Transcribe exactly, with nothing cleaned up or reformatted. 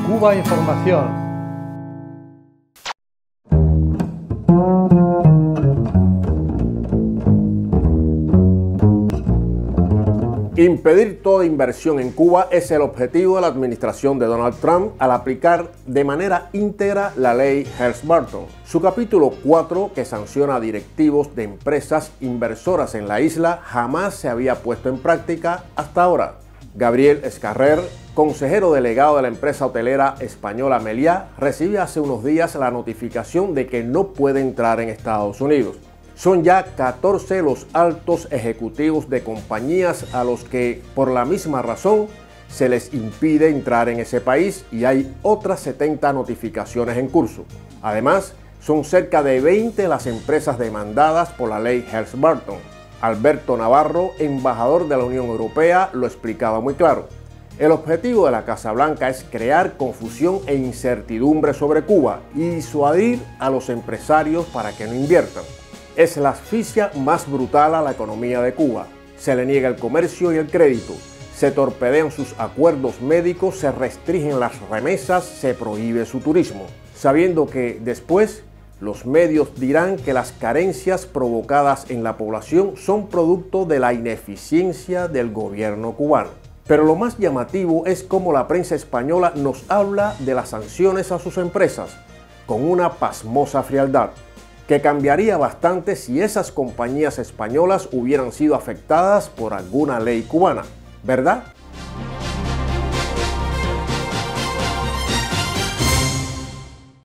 Cuba Información. Impedir toda inversión en Cuba es el objetivo de la administración de Donald Trump al aplicar de manera íntegra la ley Helms-Burton. Su capítulo cuatro, que sanciona a directivos de empresas inversoras en la isla, jamás se había puesto en práctica hasta ahora. Gabriel Escarrer, consejero delegado de la empresa hotelera española Meliá, recibe hace unos días la notificación de que no puede entrar en Estados Unidos. Son ya catorce los altos ejecutivos de compañías a los que, por la misma razón, se les impide entrar en ese país y hay otras setenta notificaciones en curso. Además, son cerca de veinte las empresas demandadas por la ley Helms-Burton. Alberto Navarro, embajador de la Unión Europea, lo explicaba muy claro. El objetivo de la Casa Blanca es crear confusión e incertidumbre sobre Cuba y disuadir a los empresarios para que no inviertan. Es la asfixia más brutal a la economía de Cuba. Se le niega el comercio y el crédito, se torpedean sus acuerdos médicos, se restringen las remesas, se prohíbe su turismo, sabiendo que después los medios dirán que las carencias provocadas en la población son producto de la ineficiencia del gobierno cubano. Pero lo más llamativo es cómo la prensa española nos habla de las sanciones a sus empresas, con una pasmosa frialdad, que cambiaría bastante si esas compañías españolas hubieran sido afectadas por alguna ley cubana, ¿verdad?